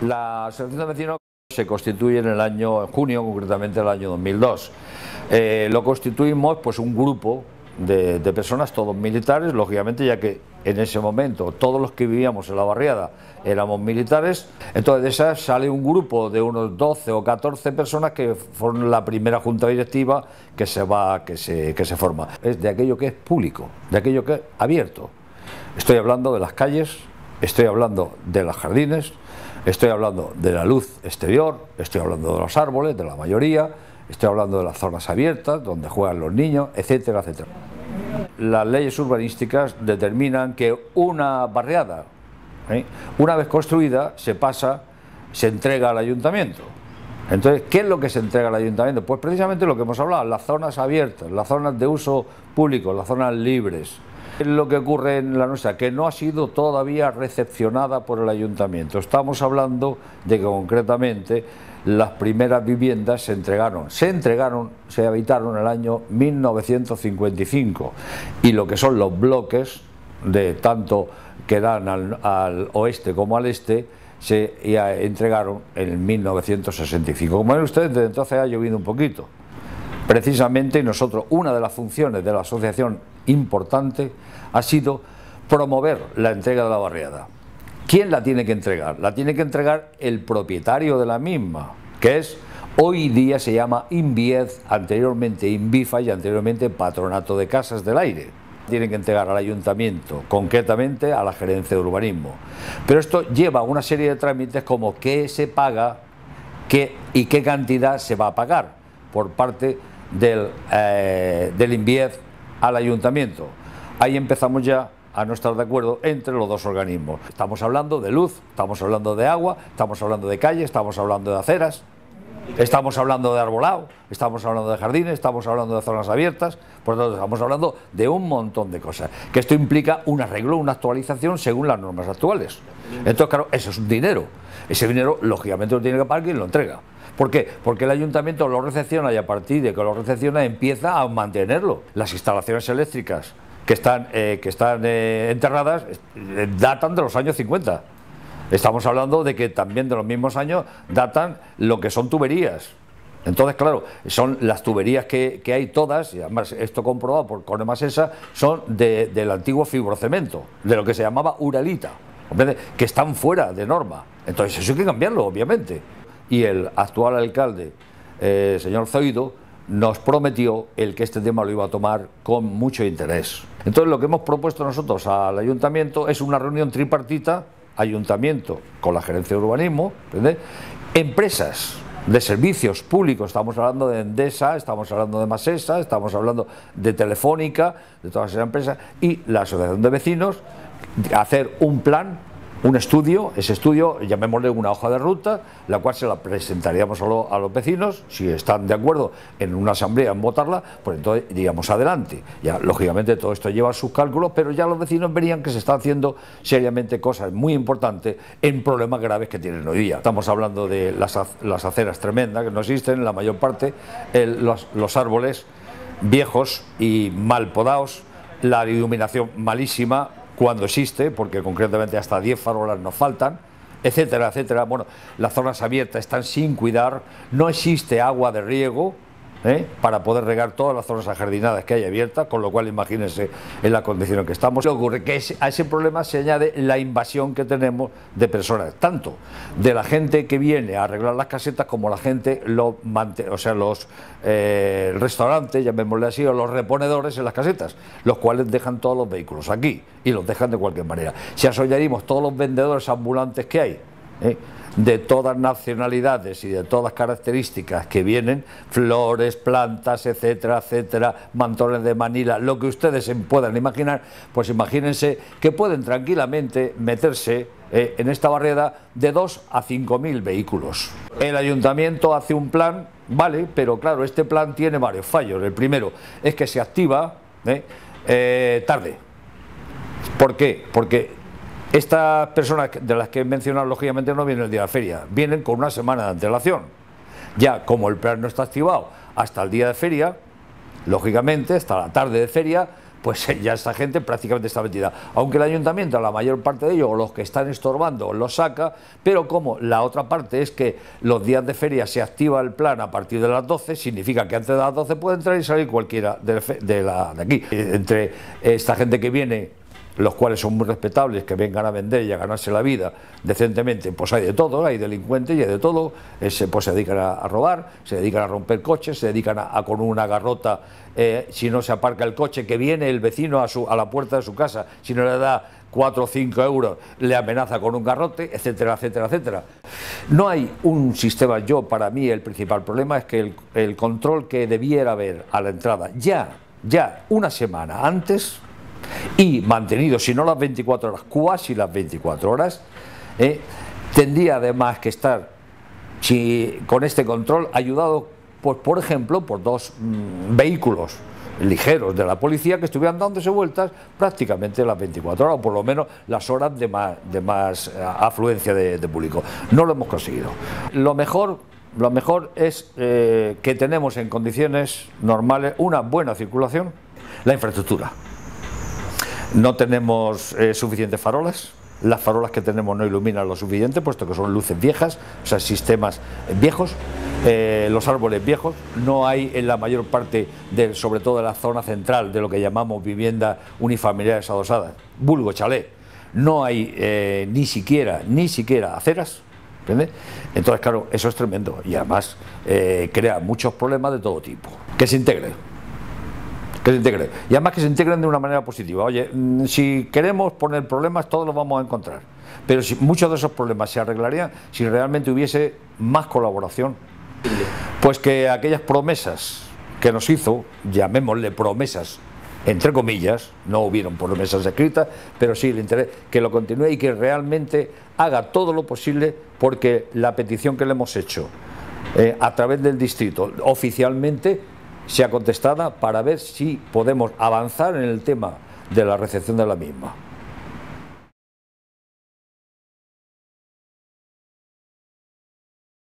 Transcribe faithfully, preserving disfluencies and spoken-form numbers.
La Asociación de Vecinos se constituye en el año, en junio concretamente el año dos mil dos. Eh, lo constituimos pues un grupo de, de personas, todos militares, lógicamente, ya que en ese momento todos los que vivíamos en la barriada éramos militares. Entonces de esas sale un grupo de unos doce o catorce personas que fueron la primera junta directiva que se va, que se, que se forma. Es de aquello que es público, de aquello que es abierto. Estoy hablando de las calles, estoy hablando de los jardines, estoy hablando de la luz exterior, estoy hablando de los árboles, de la mayoría, estoy hablando de las zonas abiertas donde juegan los niños, etcétera, etcétera. Las leyes urbanísticas determinan que una barriada, ¿eh? una vez construida, se pasa, se entrega al ayuntamiento. Entonces, ¿qué es lo que se entrega al ayuntamiento? Pues precisamente lo que hemos hablado, las zonas abiertas, las zonas de uso público, las zonas libres. Es lo que ocurre en la nuestra, que no ha sido todavía recepcionada por el ayuntamiento. Estamos hablando de que concretamente las primeras viviendas se entregaron, se entregaron, se habitaron en el año mil novecientos cincuenta y cinco, y lo que son los bloques, de tanto que dan al, al oeste como al este, se ya entregaron en mil novecientos sesenta y cinco. Como ven ustedes, desde entonces ha llovido un poquito. Precisamente nosotros, una de las funciones de la asociación importante ha sido promover la entrega de la barriada. ¿Quién la tiene que entregar? La tiene que entregar el propietario de la misma, que es, hoy día se llama INVIED, anteriormente INVIFA y anteriormente Patronato de Casas del Aire. Tienen que entregar al ayuntamiento, concretamente a la gerencia de urbanismo. Pero esto lleva una serie de trámites como qué se paga, qué y qué cantidad se va a pagar por parte del, eh, del INVIED al ayuntamiento. Ahí empezamos ya a no estar de acuerdo entre los dos organismos. Estamos hablando de luz, estamos hablando de agua, estamos hablando de calles, estamos hablando de aceras, estamos hablando de arbolado, estamos hablando de jardines, estamos hablando de zonas abiertas, por lo tanto estamos hablando de un montón de cosas, que esto implica un arreglo, una actualización según las normas actuales. Entonces, claro, eso es un dinero, ese dinero lógicamente lo tiene que pagar quien lo entrega. ¿Por qué? Porque el ayuntamiento lo recepciona y a partir de que lo recepciona empieza a mantenerlo. Las instalaciones eléctricas que están, eh, que están eh, enterradas eh, datan de los años cincuenta. Estamos hablando de que también de los mismos años datan lo que son tuberías. Entonces, claro, son las tuberías que, que hay todas, y además esto comprobado por Conemasesa, son de, del antiguo fibrocemento, de lo que se llamaba Uralita, que están fuera de norma. Entonces eso hay que cambiarlo, obviamente. Y el actual alcalde, eh, señor Zoido, nos prometió el que este tema lo iba a tomar con mucho interés. Entonces lo que hemos propuesto nosotros al ayuntamiento es una reunión tripartita, ayuntamiento con la gerencia de urbanismo, ¿entiendes? Empresas de servicios públicos, estamos hablando de Endesa, estamos hablando de Masesa, estamos hablando de Telefónica, de todas esas empresas, y la asociación de vecinos, hacer un plan, un estudio, ese estudio llamémosle una hoja de ruta, la cual se la presentaríamos a, lo, a los vecinos, si están de acuerdo en una asamblea en votarla, pues entonces iríamos adelante. Ya lógicamente todo esto lleva sus cálculos, pero ya los vecinos verían que se están haciendo seriamente cosas muy importantes en problemas graves que tienen hoy día. Estamos hablando de las, las aceras tremendas que no existen, en la mayor parte, el, los, los árboles viejos y mal podados, la iluminación malísima cuando existe, porque concretamente hasta diez farolas nos faltan, etcétera, etcétera. Bueno, las zonas abiertas están sin cuidar, no existe agua de riego, ¿eh? para poder regar todas las zonas ajardinadas que hay abiertas, con lo cual imagínense en la condición en que estamos. Lo que ocurre que a ese problema se añade la invasión que tenemos de personas, tanto de la gente que viene a arreglar las casetas como la gente, lo o sea, los eh, restaurantes, llamémosle así, o los reponedores en las casetas, los cuales dejan todos los vehículos aquí y los dejan de cualquier manera. Si añadimos todos los vendedores ambulantes que hay, ¿eh? de todas nacionalidades y de todas características que vienen, flores, plantas, etcétera, etcétera, mantones de Manila, lo que ustedes se puedan imaginar, pues imagínense que pueden tranquilamente meterse eh, en esta barriada de dos a cinco mil vehículos. El ayuntamiento hace un plan, vale, pero claro, este plan tiene varios fallos. El primero es que se activa eh, eh, tarde. ¿Por qué? Porque estas personas de las que he mencionado, lógicamente, no vienen el día de la feria, vienen con una semana de antelación. Ya, como el plan no está activado hasta el día de feria, lógicamente, hasta la tarde de feria, pues ya esta gente prácticamente está metida. Aunque el ayuntamiento, la mayor parte de ellos, o los que están estorbando, los saca, pero como la otra parte es que los días de feria se activa el plan a partir de las doce, significa que antes de las doce puede entrar y salir cualquiera de, de, la, de aquí. Entre esta gente que viene, los cuales son muy respetables, que vengan a vender y a ganarse la vida decentemente, pues hay de todo, hay delincuentes y hay de todo, ese, pues se dedican a, a robar, se dedican a romper coches, se dedican a, a con una garrota, eh, si no se aparca el coche, que viene el vecino a, su, a la puerta de su casa, si no le da cuatro o cinco euros, le amenaza con un garrote, etcétera, etcétera, etcétera. No hay un sistema, yo para mí el principal problema es que el, el control que debiera haber a la entrada, ya, ya una semana antes, y mantenido, si no las veinticuatro horas, cuasi las veinticuatro horas, eh, tendría además que estar si, con este control ayudado, pues, por ejemplo, por dos mmm, vehículos ligeros de la policía que estuvieran dándose vueltas prácticamente las veinticuatro horas, o por lo menos las horas de más, de más afluencia de, de público. No lo hemos conseguido. Lo mejor, lo mejor es eh, que tenemos en condiciones normales una buena circulación, la infraestructura. No tenemos eh, suficientes farolas, las farolas que tenemos no iluminan lo suficiente, puesto que son luces viejas, o sea, sistemas viejos, eh, los árboles viejos, no hay en la mayor parte, de, sobre todo en la zona central, de lo que llamamos viviendas unifamiliares adosadas, vulgo chalet, no hay eh, ni siquiera, ni siquiera aceras, ¿entiendes? Entonces, claro, eso es tremendo y además eh, crea muchos problemas de todo tipo. Que se integre. Que se integre. Y además que se integren de una manera positiva. Oye, si queremos poner problemas, todos los vamos a encontrar. Pero si, muchos de esos problemas se arreglarían si realmente hubiese más colaboración. Pues que aquellas promesas que nos hizo, llamémosle promesas, entre comillas, no hubieron promesas escritas, pero sí el interés que lo continúe y que realmente haga todo lo posible porque la petición que le hemos hecho eh, a través del distrito oficialmente sea contestada para ver si podemos avanzar en el tema de la recepción de la misma.